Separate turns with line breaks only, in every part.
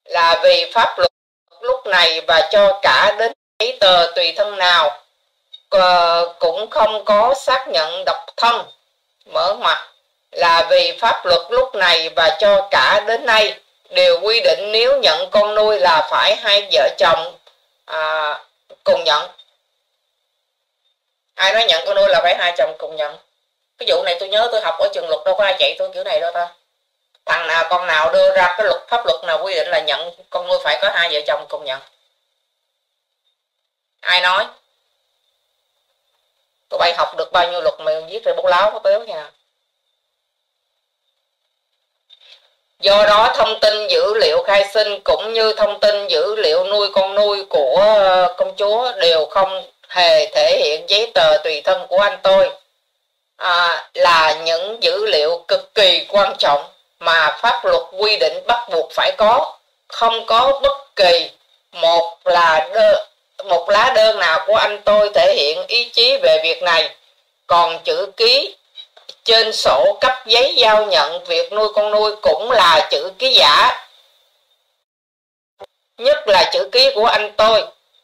là vì pháp luật lúc này và cho cả đến giấy tờ tùy thân nào cũng không có xác nhận độc thân. Mở ngoặt là vì pháp luật lúc này và cho cả đến nay đều quy định nếu nhận con nuôi là phải hai vợ chồng cùng nhận. Ai nói nhận con nuôi là phải hai chồng cùng nhận? Cái vụ này tôi nhớ tôi học ở trường luật đâu có ai dạy tôi kiểu này đâu ta. Thằng nào con nào đưa ra cái luật pháp luật nào quy định là nhận con nuôi phải có hai vợ chồng cùng nhận? Ai nói? Tụi bay học được bao nhiêu luật mà viết ra bố láo có téo nha. Do đó thông tin dữ liệu khai sinh cũng như thông tin dữ liệu nuôi con nuôi của công chúa đều không hề thể hiện giấy tờ tùy thân của anh tôi, là những dữ liệu cực kỳ quan trọng mà pháp luật quy định bắt buộc phải có. Không có bất kỳ một lá đơn nào của anh tôi thể hiện ý chí về việc này. Còn chữ ký trên sổ cấp giấy giao nhận việc nuôi con nuôi cũng là chữ ký giả, nhất là chữ ký của anh tôi.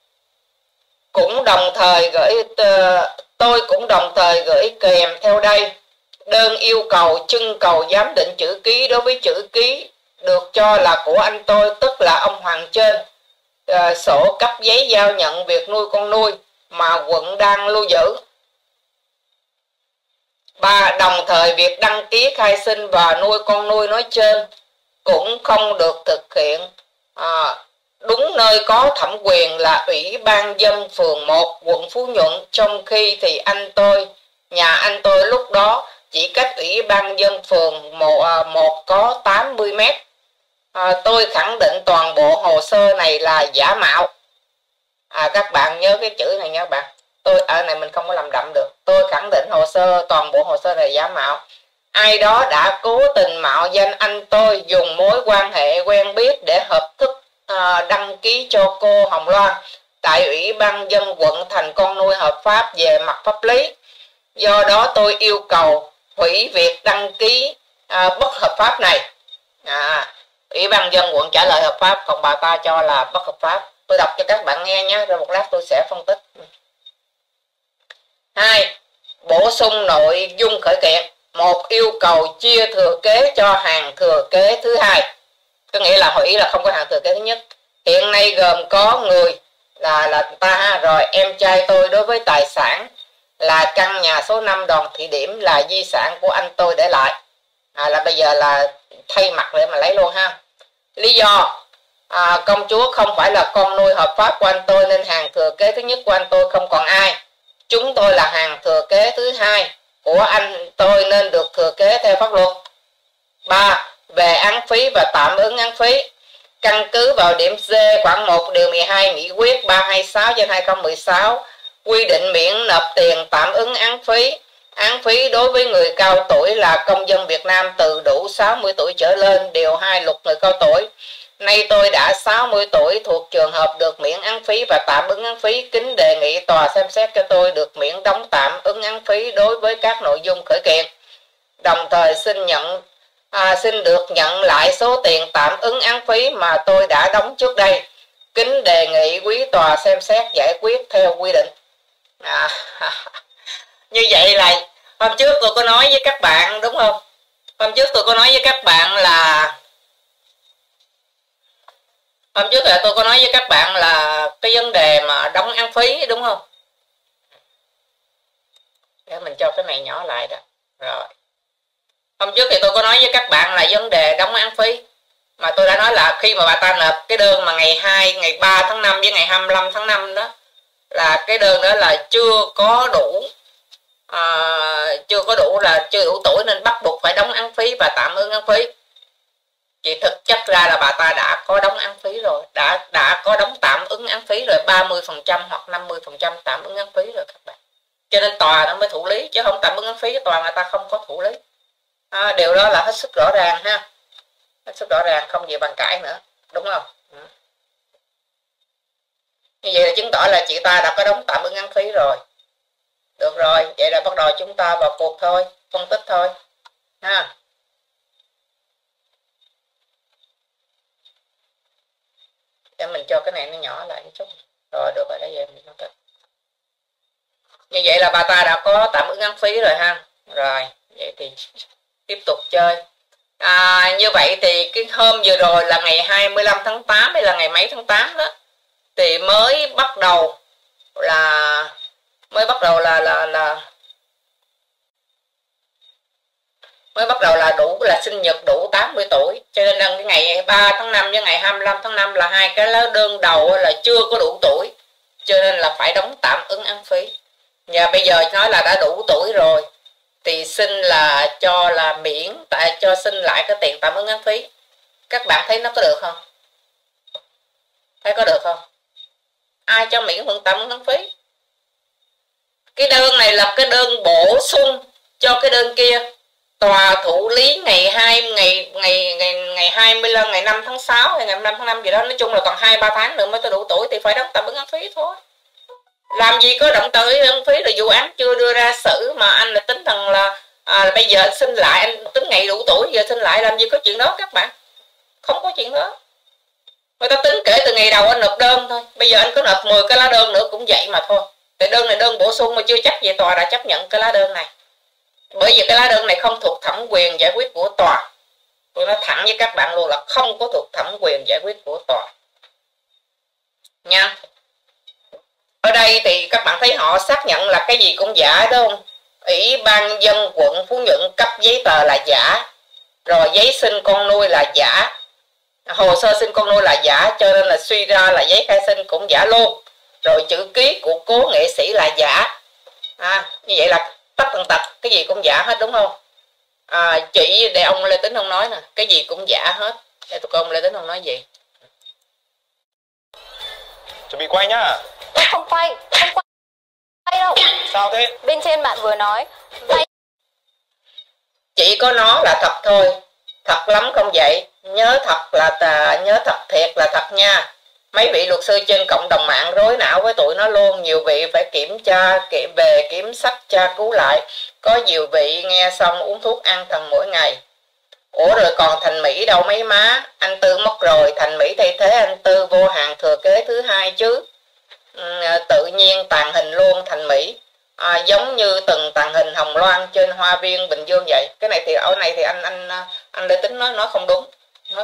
Tôi cũng đồng thời gửi kèm theo đây đơn yêu cầu trưng cầu giám định chữ ký đối với chữ ký được cho là của anh tôi, tức là ông Hoàng trên sổ cấp giấy giao nhận việc nuôi con nuôi mà quận đang lưu giữ. 3. Đồng thời việc đăng ký khai sinh và nuôi con nuôi nói trên cũng không được thực hiện đúng nơi có thẩm quyền là Ủy ban dân phường 1 quận Phú Nhuận, trong khi thì nhà anh tôi lúc đó chỉ cách Ủy ban dân phường 1 có 80 mét. Tôi khẳng định toàn bộ hồ sơ này là giả mạo. Các bạn nhớ cái chữ này nha các bạn. Ở này mình không có làm đậm được. Tôi khẳng định toàn bộ hồ sơ này giả mạo. Ai đó đã cố tình mạo danh anh tôi, dùng mối quan hệ quen biết để hợp thức đăng ký cho cô Hồng Loan tại Ủy ban dân quận thành con nuôi hợp pháp về mặt pháp lý. Do đó tôi yêu cầu hủy việc đăng ký bất hợp pháp này. Ủy ban dân quận trả lời hợp pháp, còn bà ta cho là bất hợp pháp. Tôi đọc cho các bạn nghe nhé, rồi một lát tôi sẽ phân tích. 2. Bổ sung nội dung khởi kiện. 1. Yêu cầu chia thừa kế cho hàng thừa kế thứ hai. Có nghĩa là hủy là không có hàng thừa kế thứ nhất. Hiện nay gồm có người là ta, rồi em trai tôi đối với tài sản là căn nhà số 5 Đoàn Thị Điểm là di sản của anh tôi để lại. Là bây giờ là thay mặt để mà lấy luôn ha. Lý do công chúa không phải là con nuôi hợp pháp của anh tôi nên hàng thừa kế thứ nhất của anh tôi không còn ai. Chúng tôi là hàng thừa kế thứ hai của anh tôi nên được thừa kế theo pháp luật. 3. Về án phí và tạm ứng án phí. Căn cứ vào điểm C khoảng 1 điều 12 nghị quyết 326/2016 quy định miễn nộp tiền tạm ứng án phí. Án phí đối với người cao tuổi là công dân Việt Nam từ đủ 60 tuổi trở lên, điều 2 luật người cao tuổi. Nay tôi đã 60 tuổi thuộc trường hợp được miễn án phí và tạm ứng án phí, kính đề nghị tòa xem xét cho tôi được miễn đóng tạm ứng án phí đối với các nội dung khởi kiện. Đồng thời xin được nhận lại số tiền tạm ứng án phí mà tôi đã đóng trước đây. Kính đề nghị quý tòa xem xét giải quyết theo quy định. Như vậy là hôm trước tôi có nói với các bạn đúng không? Hôm trước tôi có nói với các bạn là cái vấn đề mà đóng án phí đúng không? Để mình cho cái này nhỏ lại đó. Rồi. Hôm trước thì tôi có nói với các bạn là vấn đề đóng án phí. Mà tôi đã nói là khi mà bà ta nộp cái đơn mà ngày 3 tháng 5 với ngày 25 tháng 5 đó, là cái đơn đó là chưa đủ tuổi nên bắt buộc phải đóng án phí và tạm ứng án phí. Thì thực chất ra là bà ta đã có đóng án phí rồi, đã có đóng tạm ứng án phí rồi, 30% hoặc 50% tạm ứng án phí rồi các bạn. Cho nên tòa nó mới thụ lý, chứ không tạm ứng án phí tòa người ta không có thụ lý. Điều đó là hết sức rõ ràng ha, hết sức rõ ràng, không gì bàn cãi nữa, đúng không? Như vậy là chứng tỏ là chị ta đã có đóng tạm ứng án phí rồi. Được rồi, vậy là bắt đầu chúng ta vào cuộc thôi, phân tích thôi ha. để mình cho cái này nó nhỏ lại một chút. Rồi được rồi, đó vậy mình phân tích. Như vậy là bà ta đã có tạm ứng án phí rồi ha. Rồi, vậy thì tiếp tục chơi. Như vậy thì cái hôm vừa rồi là ngày 25 tháng 8 hay là ngày mấy tháng 8 đó, thì mới bắt đầu là mới bắt đầu đủ là sinh nhật đủ 80 tuổi. Cho nên là cái ngày 3 tháng 5 với ngày 25 tháng 5 là hai cái lá đơn đầu là chưa có đủ tuổi, cho nên là phải đóng tạm ứng án phí. Và bây giờ nói là đã đủ tuổi rồi thì xin là cho là miễn, tại cho xin lại cái tiền tạm ứng án phí. Các bạn thấy nó có được không? Thấy có được không? Ai cho miễn phần tạm ứng án phí? Cái đơn này là cái đơn bổ sung cho cái đơn kia. Tòa thụ lý ngày 25 ngày 5 tháng 6 hay ngày 5 tháng 5 gì đó, nói chung là còn 2-3 tháng nữa mới tới đủ tuổi thì phải đóng tạm ứng án phí thôi. Làm gì có động tạm ứng án phí là vụ án chưa đưa ra xử mà anh là tính rằng là bây giờ anh xin lại, anh tính ngày đủ tuổi giờ xin lại, làm gì có chuyện đó các bạn. Không có chuyện đó. Người ta tính kể từ ngày đầu anh nộp đơn thôi. Bây giờ anh có nộp 10 cái lá đơn nữa cũng vậy mà thôi. Tại đơn này đơn bổ sung mà chưa chắc về tòa đã chấp nhận cái lá đơn này. Bởi vì cái lá đơn này không thuộc thẩm quyền giải quyết của tòa. Tôi nói thẳng với các bạn luôn là không có thuộc thẩm quyền giải quyết của tòa nha. Ở đây thì các bạn thấy họ xác nhận là cái gì cũng giả đúng không? Ủy ban dân quận Phú Nhuận cấp giấy tờ là giả, rồi giấy sinh con nuôi là giả, hồ sơ sinh con nuôi là giả, cho nên là suy ra là giấy khai sinh cũng giả luôn, rồi chữ ký của cố nghệ sĩ là giả. Như vậy là tất tần tật cái gì cũng giả hết đúng không? Chỉ để ông Lê Tính ông nói nè, cái gì cũng giả hết. Để tụi con Lê Tính ông nói gì?
Chuẩn bị quay nhá.
Không quay đâu.
Sao thế?
Bên trên bạn vừa nói vay.
Chỉ có nó là thật thôi. Thật lắm không vậy? Nhớ thật thiệt là thật nha. Mấy vị luật sư trên cộng đồng mạng rối não với tụi nó luôn. Nhiều vị phải kiểm tra, kiểm sách tra cứu lại. Có nhiều vị nghe xong uống thuốc an thần mỗi ngày. Ủa rồi còn Thành Mỹ đâu mấy má? Anh Tư mất rồi, Thành Mỹ thay thế anh Tư vô hàng thừa kế thứ hai chứ. Tự nhiên tàn hình luôn Thành Mỹ. Giống như từng tàn hình Hồng Loan trên Hoa Viên Bình Dương vậy. Cái này thì ở này thì anh Lê Tính nói không đúng. Nói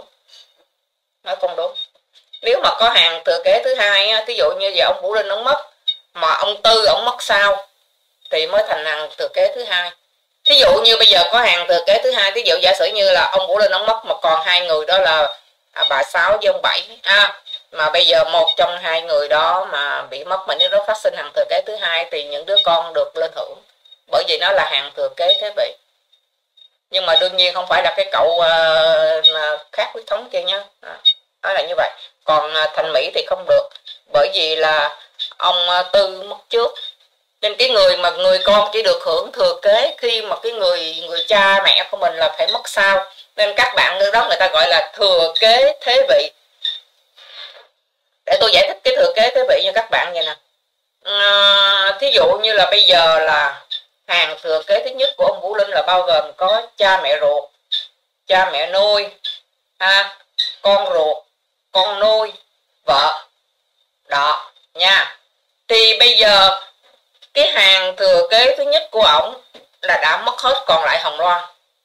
không đúng. Nếu mà có hàng thừa kế thứ hai, thí dụ như vậy ông Vũ Linh ông mất, mà ông Tư ông mất sau, thì mới thành hàng thừa kế thứ hai. Thí dụ như bây giờ có hàng thừa kế thứ hai, thí dụ giả sử như là ông Vũ Linh ông mất mà còn hai người đó là bà Sáu với ông Bảy, mà bây giờ một trong hai người đó mà bị mất, mà nếu đó phát sinh hàng thừa kế thứ hai thì những đứa con được lên hưởng, bởi vì nó là hàng thừa kế thế vậy. Nhưng mà đương nhiên không phải là cái cậu khác huyết thống kia nhá, nói là như vậy. Còn Thành Mỹ thì không được, bởi vì là ông Tư mất trước, nên cái người con chỉ được hưởng thừa kế khi mà cái người cha mẹ của mình là phải mất sau. Nên các bạn đó người ta gọi là thừa kế thế vị. Để tôi giải thích cái thừa kế thế vị cho các bạn vậy nè. Thí dụ như là bây giờ là hàng thừa kế thứ nhất của ông Vũ Linh là bao gồm có cha mẹ ruột, cha mẹ nuôi, con ruột, con nuôi, vợ. Đó nha. Thì bây giờ cái hàng thừa kế thứ nhất của ổng là đã mất hết, còn lại Hồng Loan.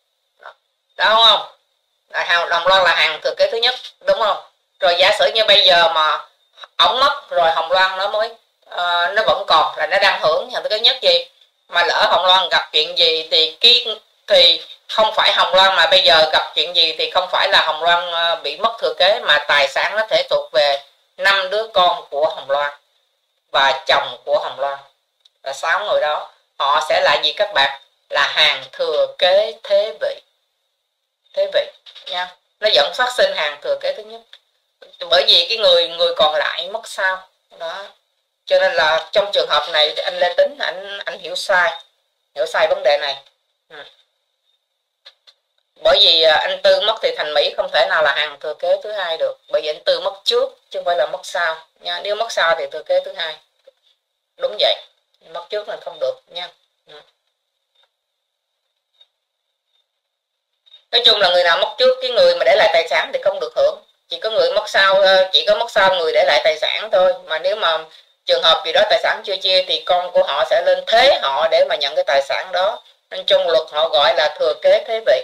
Đó không? Hồng Loan là hàng thừa kế thứ nhất, đúng không? Rồi giả sử như bây giờ mà ổng mất rồi Hồng Loan nó mới nó vẫn còn, là nó đang hưởng hàng thừa kế nhất gì. Mà lỡ Hồng Loan gặp chuyện gì thì không phải Hồng Loan, mà bây giờ gặp chuyện gì thì không phải là Hồng Loan bị mất thừa kế, mà tài sản nó thể thuộc về 5 đứa con của Hồng Loan và chồng của Hồng Loan, là 6 người đó. Họ sẽ là gì các bạn? Là hàng thừa kế thế vị. Thế vị nha. Nó vẫn phát sinh hàng thừa kế thứ nhất, bởi vì cái người còn lại mất sau đó. Cho nên là trong trường hợp này thì anh Lê Tính anh hiểu sai vấn đề này. Bởi vì anh Tư mất thì Thành Mỹ không thể nào là hàng thừa kế thứ hai được, bởi vì anh Tư mất trước chứ không phải là mất sau nha. Nếu mất sau thì thừa kế thứ hai, đúng vậy. Mất trước là không được nha. Nói chung là người nào mất trước, cái người mà để lại tài sản thì không được hưởng. chỉ có người mất sau, chỉ có mất sau người để lại tài sản thôi. Mà nếu mà trường hợp gì đó tài sản chưa chia thì con của họ sẽ lên thế họ để mà nhận cái tài sản đó, nên trong luật họ gọi là thừa kế thế vị.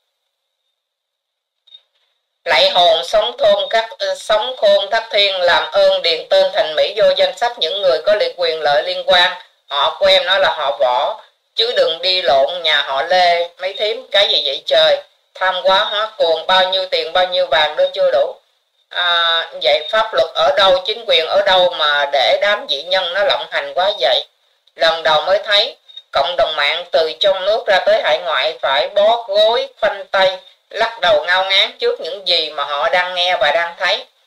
Lạy hồn sống khôn thất thiên, làm ơn điền tên thành Mỹ vô danh sách những người có liệt quyền lợi liên quan. Họ của em nói là họ Võ, chứ đừng đi lộn nhà họ Lê. Mấy thím cái gì vậy trời, tham quá hóa cuồng, bao nhiêu tiền bao nhiêu vàng đó chưa đủ. Vậy pháp luật ở đâu, chính quyền ở đâu mà để đám dị nhân nó lộng hành quá vậy? Lần đầu mới thấy cộng đồng mạng từ trong nước ra tới hải ngoại phải bó gối khoanh tay, lắc đầu ngao ngán trước những gì mà họ đang nghe và đang thấy.